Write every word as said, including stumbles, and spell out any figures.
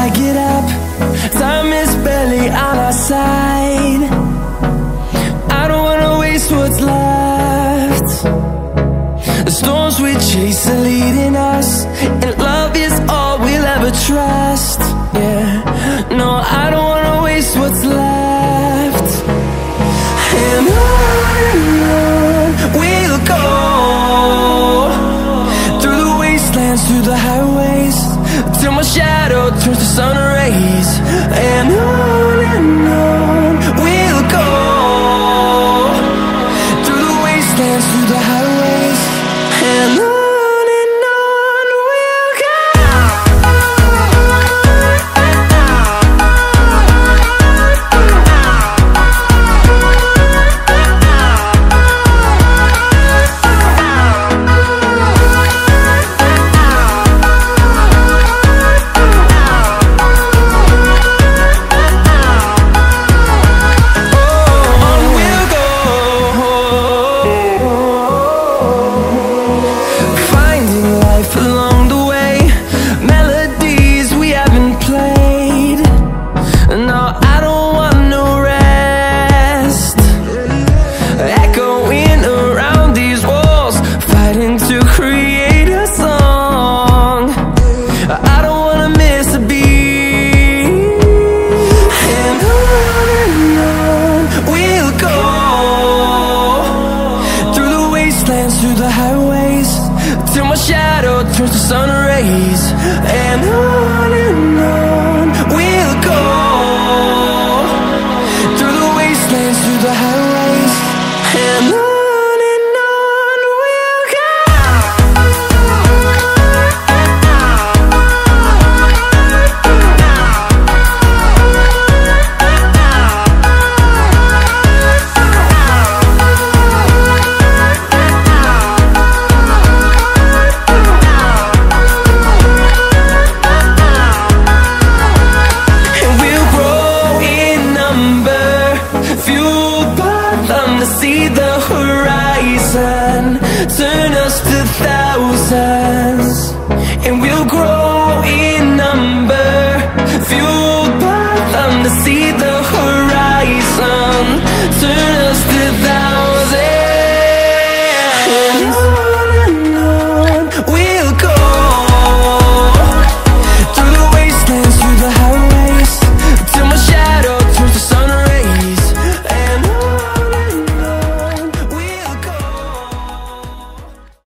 I get up, time is barely on our side. I don't wanna waste what's left. The storms we chase are leading us, and love is all we'll ever trust. Yeah, no, I don't wanna waste what's left. And on and on we'll go, through the wastelands, through the highways, till my shadow turns to sun rays. And on and on we'll go, through the wastelands, through the highways, and on. Through the highways, till my shadow turns to sun rays. And on and on we'll go, through the wastelands, through the highways, and on. See the horizon turn us to thousands, and we'll grow in number, fueled by them to see the